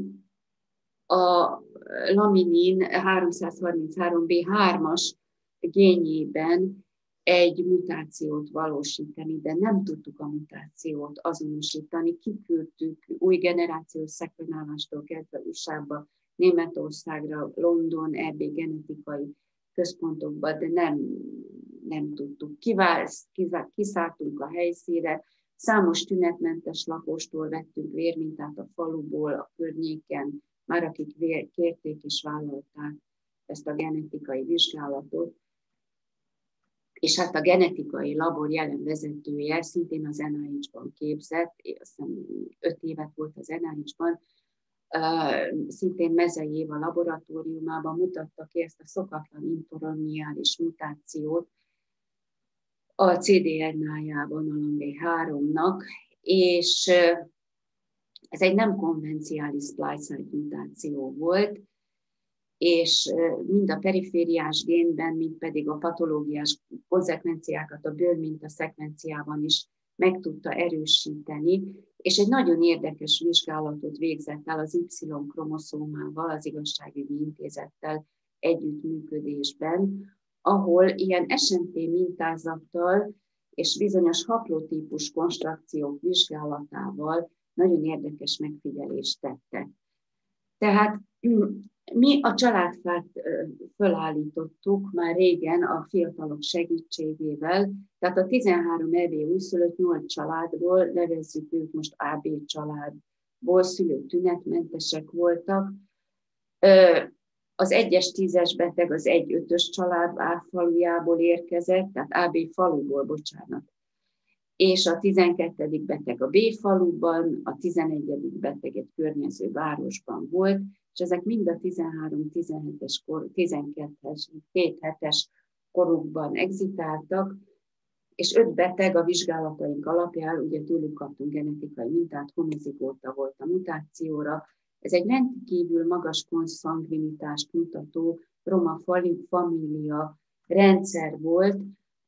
a laminin háromszázharminchárom bé hármas génjében egy mutációt valósítani, de nem tudtuk a mutációt azonosítani. Kiküldtük új generációs szekvenálástól kezdve u es á-ba, Németországra, London, é bé genetikai központokba, de nem, nem tudtuk. Kiszálltunk a helyszínre, számos tünetmentes lakostól vettünk vérmintát a faluból, a környéken, már akik vér, kérték és vállalták ezt a genetikai vizsgálatot. És hát a genetikai labor jelen vezetője, szintén az en i há-ban képzett, azt hiszem öt évet volt az en i há-ban, uh, szintén Mezei Éva laboratóriumában mutatta ki ezt a szokatlan interormiális mutációt a cé dé en á-jában, a LAMB háromnak, és uh, ez egy nem konvenciális splice mutáció volt, és mind a perifériás génben, mind pedig a patológiás konzekvenciákat a bőrminta szekvenciában is meg tudta erősíteni, és egy nagyon érdekes vizsgálatot végzett el az Y-kromoszómával, az Igazságügyi Intézettel együttműködésben, ahol ilyen es en té mintázattal és bizonyos haplotípus konstrukciók vizsgálatával nagyon érdekes megfigyelést tettek. Tehát mi a családfát fölállítottuk már régen a fiatalok segítségével, tehát a tizenhárom é bé újszülött nyolc családból, nevezzük ők most á bé családból, szülők tünetmentesek voltak. Az egyes tízes beteg az egy ötös család A falujából érkezett, tehát á bé faluból, bocsánat. És a tizenkettedik beteg a B faluban, a tizenegyedik beteg egy környező városban volt, és ezek mind a tizenhárom tizenhetes, tizenkettes, két hetes korukban exitáltak, és öt beteg a vizsgálataink alapján, ugye tőlük kaptunk genetikai mintát, homozigóta volt a mutációra. Ez egy rendkívül magas konszangvinitást mutató roma família rendszer volt,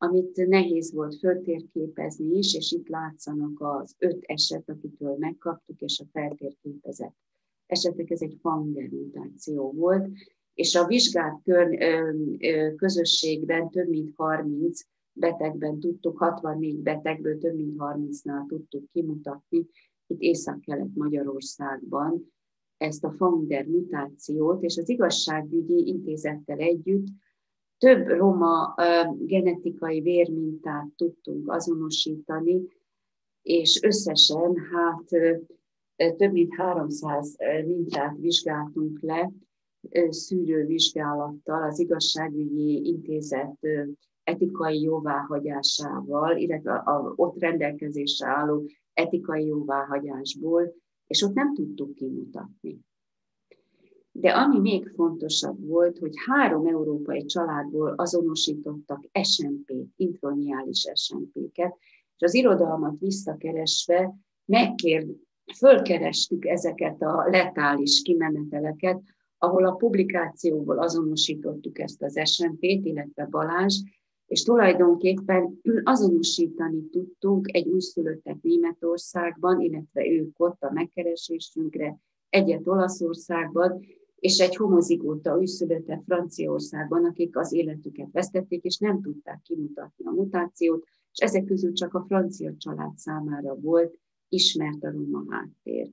amit nehéz volt föltérképezni is, és itt látszanak az öt eset, akitől megkaptuk, és a feltérképezett esetek, ez egy Founder mutáció volt, és a vizsgált kör, közösségben több mint harminc betegben tudtuk, hatvannégy betegből több mint harmincnál tudtuk kimutatni, itt Észak-Kelet-Magyarországban ezt a Founder mutációt, és az igazságügyi intézettel együtt több roma genetikai vérmintát tudtunk azonosítani, és összesen hát több mint háromszáz mintát vizsgáltunk le szűrővizsgálattal, az igazságügyi intézet etikai jóváhagyásával, illetve a ott rendelkezésre álló etikai jóváhagyásból, és ott nem tudtuk kimutatni. De ami még fontosabb volt, hogy három európai családból azonosítottak es en pét, introniális es en péket, és az irodalmat visszakeresve megkérd, fölkerestük ezeket a letális kimeneteleket, ahol a publikációból azonosítottuk ezt az es en pét, illetve Balázs, és tulajdonképpen azonosítani tudtunk egy újszülöttet Németországban, illetve ők ott a megkeresésünkre, egyet Olaszországban, és egy homozigóta újszülöttet Franciaországban, akik az életüket vesztették, és nem tudták kimutatni a mutációt, és ezek közül csak a francia család számára volt ismert a roma háttér.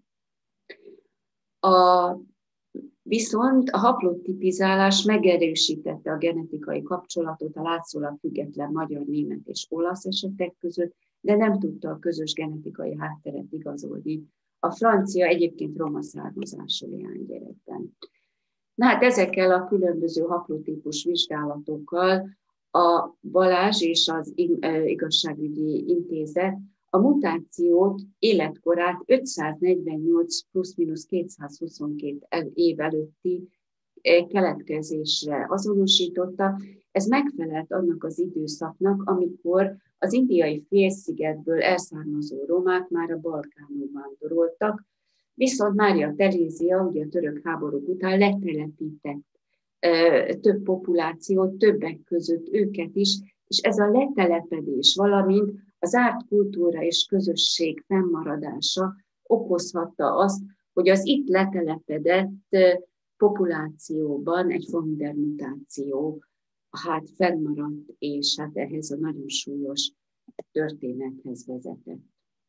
A, viszont a haplotipizálás megerősítette a genetikai kapcsolatot a látszólag független magyar, német és olasz esetek között, de nem tudta a közös genetikai hátteret igazolni a francia, egyébként roma származású leánygyerekben. Na hát ezekkel a különböző haplotípus vizsgálatokkal a Balázs és az igazságügyi intézet a mutációt, életkorát ötszáznegyvennyolc plusz-minusz kétszázhuszonkettő év előtti keletkezésre azonosította. Ez megfelelt annak az időszaknak, amikor az indiai félszigetből elszármazó romák már a Balkánon vándoroltak, viszont Mária Terézia, ugye a török háborúk után letelepített több populációt, többek között őket is, és ez a letelepedés, valamint az zárt kultúra és közösség fennmaradása okozhatta azt, hogy az itt letelepedett populációban egy Founder mutáció hát fennmaradt, és hát ehhez a nagyon súlyos történethez vezetett.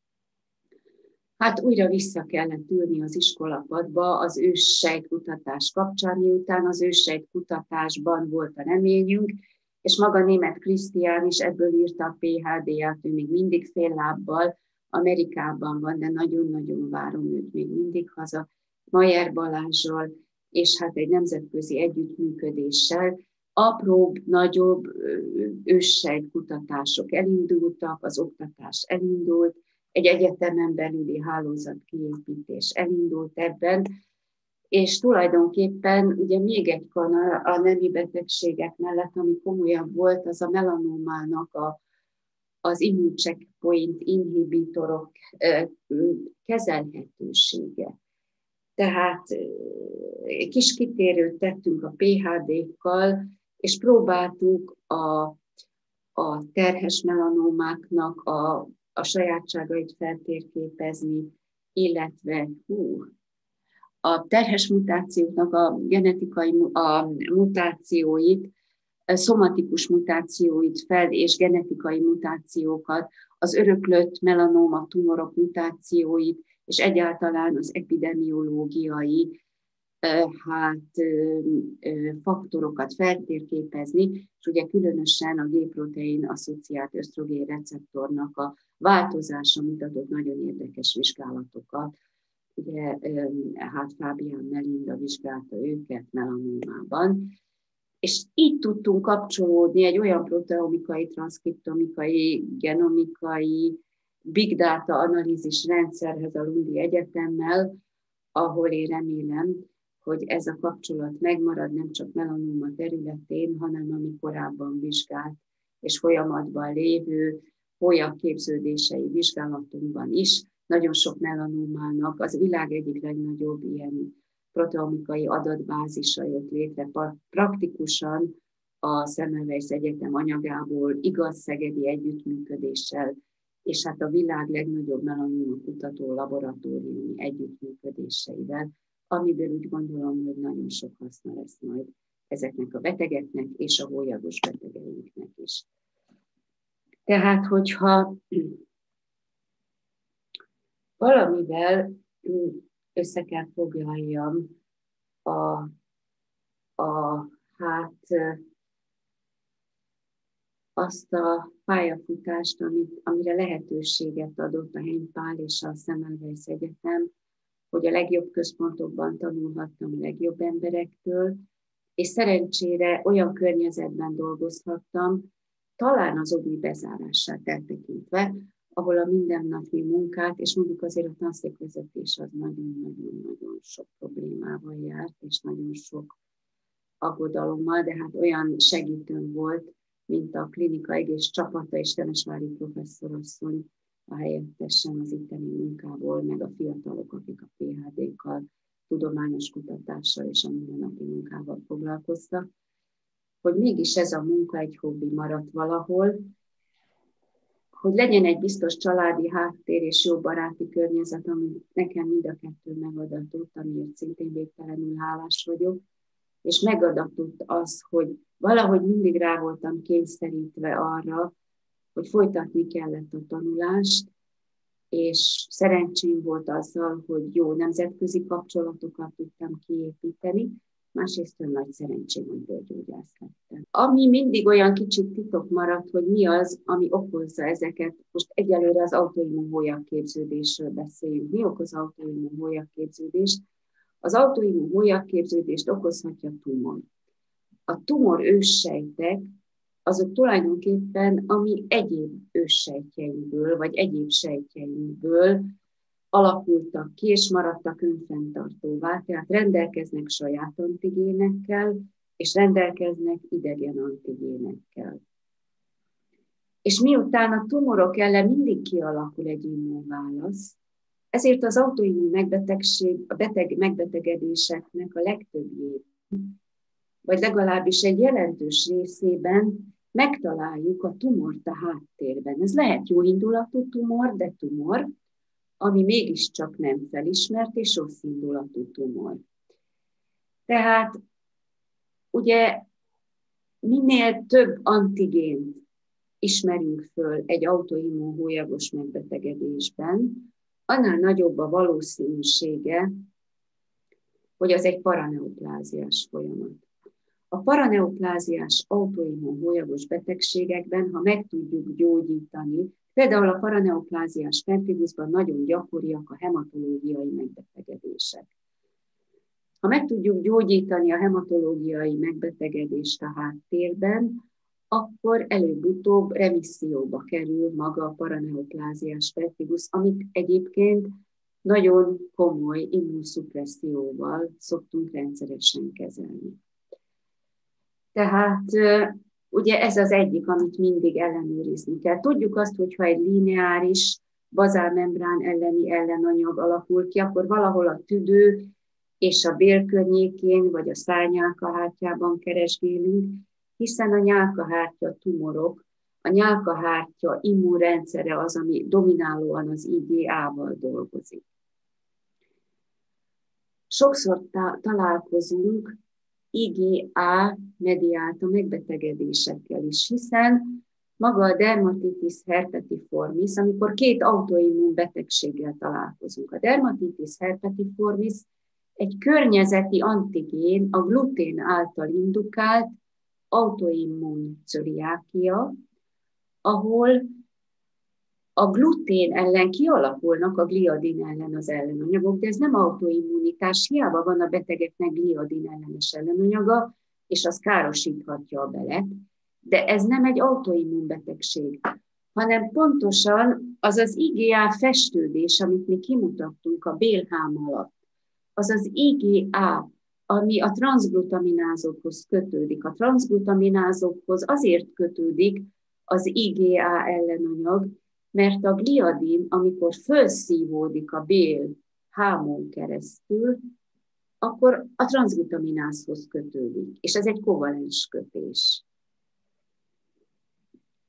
Hát újra vissza kellett ülni az iskolapadba az őssejtkutatás kapcsán, miután az őssejtkutatásban volt a reményünk, és maga Németh Krisztián is ebből írta a pé há dé-ját, ő még mindig fél lábbal Amerikában van, de nagyon-nagyon várom őt még mindig haza, Mayer Balázsral, és hát egy nemzetközi együttműködéssel. Apróbb, nagyobb őssejtkutatások elindultak, az oktatás elindult, egy egyetemen belüli hálózatkiépítés elindult ebben, és tulajdonképpen ugye még egy kanal a nemi betegségek mellett, ami komolyabb volt, az a melanómának a, az immune checkpoint inhibitorok kezelhetősége. Tehát kis kitérőt tettünk a pé há dé-kkal, és próbáltuk a, a terhes melanómáknak a, a sajátságait feltérképezni, illetve hú, a terhes mutációknak a genetikai a mutációit, a szomatikus mutációit fel és genetikai mutációkat, az öröklött melanóma tumorok mutációit, és egyáltalán az epidemiológiai hát, faktorokat feltérképezni, és ugye különösen a G-protein asszociált ösztrogén receptornak a változása mutatott nagyon érdekes vizsgálatokat. Ugye hát Fábián Melinda vizsgálta őket melanómában, és így tudtunk kapcsolódni egy olyan proteomikai, transzkriptomikai, genomikai, big data analízis rendszerhez a Lundi Egyetemmel, ahol én remélem, hogy ez a kapcsolat megmarad nem csak melanóma területén, hanem ami korábban vizsgált és folyamatban lévő folyakképződései vizsgálatunkban is. Nagyon sok melanómának az világ egyik legnagyobb ilyen proteomikai adatbázisa jött létre praktikusan a Semmelweis Egyetem anyagából, igaz szegedi együttműködéssel, és hát a világ legnagyobb melanoma kutató laboratóriumi együttműködéseivel, amiből úgy gondolom, hogy nagyon sok haszna lesz majd ezeknek a betegeknek és a hólyagos betegeinknek is. Tehát, hogyha valamivel össze kell foglaljam a, a hát azt a pályafutást, amit, amire lehetőséget adott a Henk Pál és a Semmelweis Egyetem, hogy a legjobb központokban tanulhattam a legjobb emberektől, és szerencsére olyan környezetben dolgozhattam, talán az obi bezárását eltekintve, ahol a mindennapi munkát, és mondjuk azért a tanszékvezetés az nagyon-nagyon-nagyon sok problémával járt, és nagyon sok aggodalommal, de hát olyan segítőm volt, mint a klinika egész csapata és Temesvári professzorasszony, a helyettesen az itteni munkából, meg a fiatalok, akik a pé há dé-kkal, tudományos kutatással és a mindennapi munkával foglalkoztak, hogy mégis ez a munka egy hobbi maradt valahol, hogy legyen egy biztos családi háttér és jó baráti környezet, ami nekem mind a kettő megadatott, amiért szintén végtelenül hálás vagyok, és megadatott az, hogy valahogy mindig rá voltam kényszerítve arra, hogy folytatni kellett a tanulást, és szerencsém volt azzal, hogy jó nemzetközi kapcsolatokat tudtam kiépíteni, másrészt nagy szerencsém, hogy bőrgyógyász lettem. Ami mindig olyan kicsit titok maradt, hogy mi az, ami okozza ezeket. Most egyelőre az autoimmun hólyakképződésről beszéljünk. Mi okoz autoimmun hólyakképződést? Az autoimmun hólyakképződést okozhatja tumor. A tumor őssejtek, azok tulajdonképpen, ami egyéb őssejtjeinkből, vagy egyéb sejtjeinkből alakultak ki, és maradtak önfenntartóvá, tehát rendelkeznek saját antigénekkel, és rendelkeznek idegen antigénekkel. És miután a tumorok ellen mindig kialakul egy immunválasz, ezért az autoimmun megbetegség, a beteg megbetegedéseknek a legtöbbjében, vagy legalábbis egy jelentős részében megtaláljuk a tumort a háttérben. Ez lehet jó indulatú tumor, de tumor, ami mégiscsak nem felismert, és rossz indulatú tumor. Tehát ugye minél több antigént ismerünk föl egy autoimmun hólyagos megbetegedésben, annál nagyobb a valószínűsége, hogy az egy paraneopláziás folyamat. A paraneopláziás autoimmun hólyagos betegségekben, ha meg tudjuk gyógyítani, például a paraneopláziás pemphigus-ban nagyon gyakoriak a hematológiai megbetegedések. Ha meg tudjuk gyógyítani a hematológiai megbetegedést a háttérben, akkor előbb-utóbb remisszióba kerül maga a paraneopláziás pemphigus, amit egyébként nagyon komoly immunszupresszióval szoktunk rendszeresen kezelni. Tehát ugye ez az egyik, amit mindig ellenőrizni kell. Tudjuk azt, hogy ha egy lineáris bazálmembrán elleni ellenanyag alakul ki, akkor valahol a tüdő és a bél környékén, vagy a szárnyálkahártyában keresgélünk, hiszen a nyálkahártya tumorok, a nyálkahártya immunrendszere az, ami dominálóan az i gé á-val dolgozik. Sokszor találkozunk i gé á mediálta megbetegedésekkel is, hiszen maga a dermatitis herpetiformis, amikor két autoimmun betegséggel találkozunk. A dermatitis herpetiformis egy környezeti antigén, a glutén által indukált autoimmun cöliákia, ahol a glutén ellen kialakulnak a gliadin ellen az ellenanyagok, de ez nem autoimmunitás, hiába van a betegeknek gliadin ellenes ellenanyaga, és az károsíthatja a belet, de ez nem egy autoimmun betegség, hanem pontosan az az i gé á festődés, amit mi kimutattunk a bélhám alatt, az az i gé á, ami a transzglutaminázokhoz kötődik. A transzglutaminázokhoz azért kötődik az i gé á ellenanyag, mert a gliadin, amikor felszívódik a bél hámon keresztül, akkor a transzglutaminázhoz kötődik, és ez egy kovalens kötés.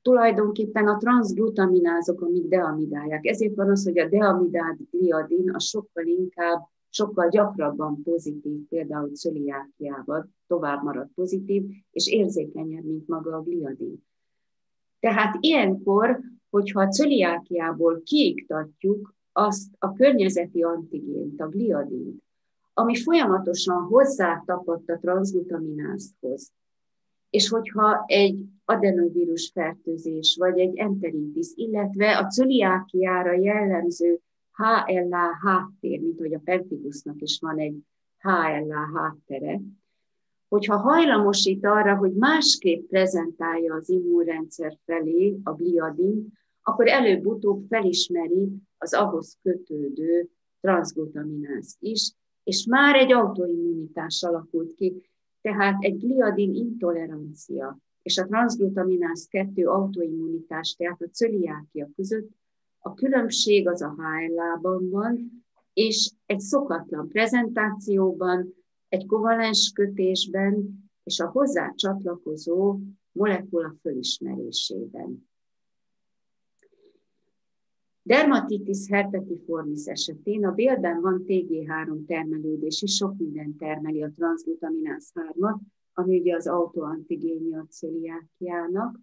tulajdonképpen a transzglutaminázok, amik deamidálják. Ezért van az, hogy a deamidált gliadin a sokkal inkább, sokkal gyakrabban pozitív, például cöliákiában tovább marad pozitív, és érzékenyebb, mint maga a gliadin. Tehát ilyenkor, hogyha a cöliákiából kiiktatjuk azt a környezeti antigént, a gliadint, ami folyamatosan hozzátapadt a transzglutaminázhoz, és hogyha egy adenovírus fertőzés, vagy egy enteritis, illetve a cöliákiára jellemző há el á háttér, mint hogy a pemphigus-nak is van egy há el á háttere, hogyha hajlamosít arra, hogy másképp prezentálja az immunrendszer felé a gliadin, akkor előbb-utóbb felismeri az ahhoz kötődő transzglutaminázt is, és már egy autoimmunitás alakult ki. Tehát egy gliadin intolerancia és a transzglutamináz kettő autoimmunitás, tehát a cöliákia között a különbség az a há el á-ban van, és egy szokatlan prezentációban, egy kovalens kötésben és a hozzá csatlakozó molekula fölismerésében. Dermatitis herpetiformis esetén a bélben van té gé három termelődés is, sok minden termeli a transzglutamináz hármat, ami ugye az autoantigénje a cöliákiának.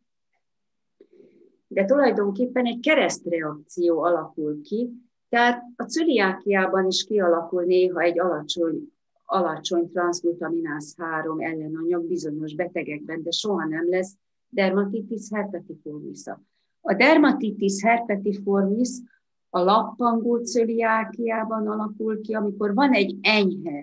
De tulajdonképpen egy keresztreakció alakul ki, tehát a cöliákiában is kialakul néha egy alacsony, alacsony transzglutamináz három ellenanyag bizonyos betegekben, de soha nem lesz dermatitis herpetiformisa. A dermatitis herpetiformis a lappangó cöliákiában alakul ki, amikor van egy enyhe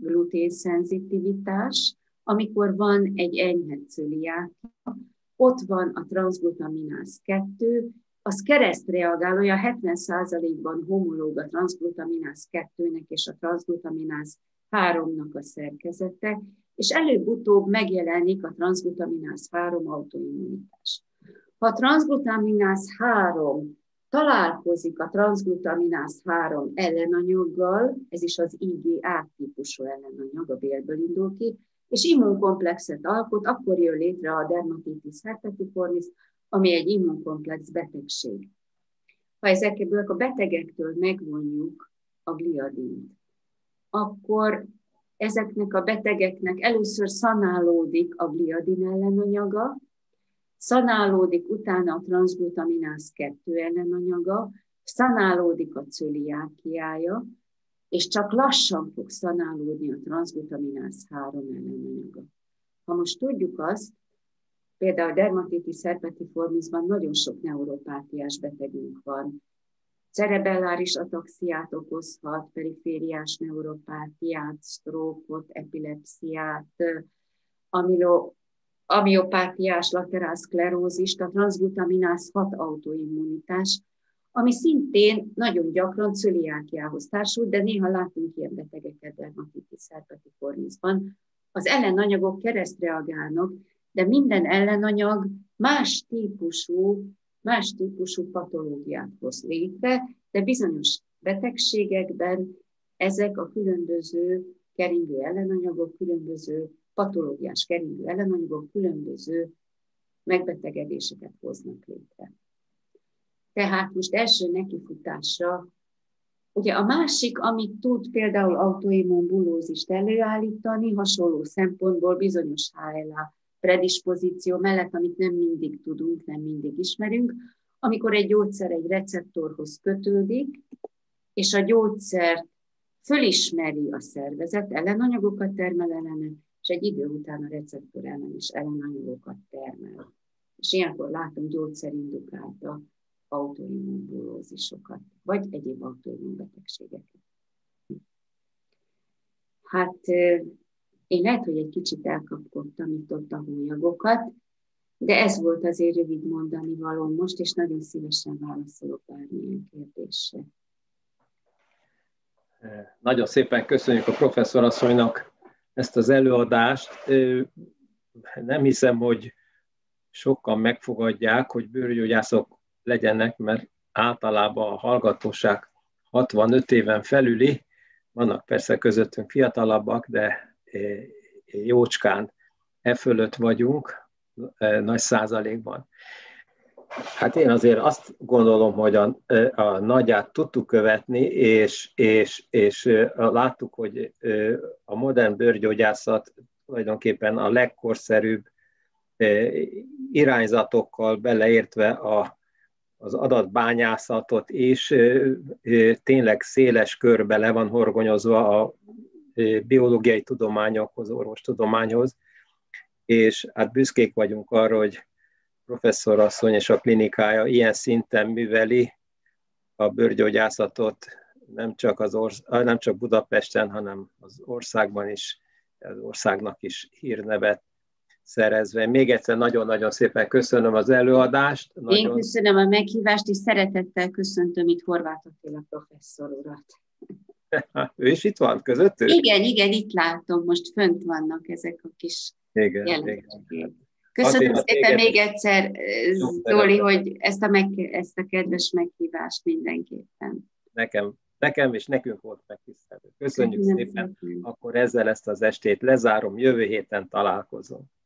gluténszenzitivitás, amikor van egy enyhe cöliákia, ott van a transzglutamináz kettő, az keresztreagál, olyan hetven százalékban homológ a transzglutamináz kettőnek és a transzglutamináz háromnak a szerkezete, és előbb-utóbb megjelenik a transzglutamináz három autoimmunitás. Ha a transzglutamináz három találkozik a transzglutamináz három ellenanyaggal, ez is az i gé á típusú ellenanyag, a bélből indul ki, és immunkomplexet alkot, akkor jön létre a dermatitis herpetiformis, ami egy immunkomplex betegség. Ha ezekből a betegektől megvonjuk a gliadint, akkor ezeknek a betegeknek először szanálódik a gliadin ellenanyaga, szanálódik utána a transzglutamináz kettő ellenanyaga, szanálódik a cöliákiája, és csak lassan fog szanálódni a transzglutamináz három ellenanyaga. Ha most tudjuk azt, például a dermatitis herpetiformisban nagyon sok neuropátiás betegünk van. Cerebelláris ataxiát okozhat, perifériás neuropátiát, sztrókot, epilepsziát, amilo, amiopátiás laterál szklerózist, a transzglutamináz hat autoimmunitás, ami szintén nagyon gyakran cöliákiához társul, de néha látunk ilyen betegeket dermatitis herpetiformisban. Az ellenanyagok keresztreagálnak, de minden ellenanyag más típusú, más típusú patológiát hoz létre, de bizonyos betegségekben ezek a különböző keringő ellenanyagok, különböző patológiás keringő ellenanyagok különböző megbetegedéseket hoznak létre. Tehát most első nekifutásra, ugye a másik, amit tud például autoimmunbulózist előállítani, hasonló szempontból bizonyos há el á predispozíció mellett, amit nem mindig tudunk, nem mindig ismerünk, amikor egy gyógyszer egy receptorhoz kötődik, és a gyógyszer fölismeri a szervezet, ellenanyagokat termel ellene, és egy idő után a receptor ellen is ellenanyagokat termel. És ilyenkor látunk gyógyszerindukálta autoimmunbulózisokat, vagy egyéb autoimmunbetegségeket. Hát én lehet, hogy egy kicsit elkapkodtam itt ott a hólyagokat, de ez volt azért rövid mondani valóm most, és nagyon szívesen válaszolok bármilyen kérdésre. Nagyon szépen köszönjük a professzorasszonynak ezt az előadást. Nem hiszem, hogy sokan megfogadják, hogy bőrgyógyászok legyenek, mert általában a hallgatóság hatvanöt éven felüli, vannak persze közöttünk fiatalabbak, de jócskán e fölött vagyunk, nagy százalékban. Hát én azért azt gondolom, hogy a, a nagyját tudtuk követni, és, és, és láttuk, hogy a modern bőrgyógyászat tulajdonképpen a legkorszerűbb irányzatokkal beleértve a, az adatbányászatot is tényleg széles körbe le van horgonyozva a biológiai tudományokhoz, orvostudományhoz, és hát büszkék vagyunk arra, hogy professzorasszony és a klinikája ilyen szinten műveli a bőrgyógyászatot, nem csak, az orsz- nem csak Budapesten, hanem az országban is, az országnak is hírnevet szerezve. Még egyszer nagyon-nagyon szépen köszönöm az előadást. Nagyon... Én köszönöm a meghívást, és szeretettel köszöntöm itt Horváth Attila professzor urat. Ő is itt van közöttük? Igen, igen, itt látom, most fönt vannak ezek a kis igen, jelentések. igen. Köszönöm Attila, szépen téged... még egyszer, Zoli, hogy ezt a, meg, ezt a kedves meghívást mindenképpen. Nekem, nekem és nekünk volt megtisztelő. Köszönjük Köszönöm szépen. szépen. Akkor ezzel ezt az estét lezárom, jövő héten találkozom.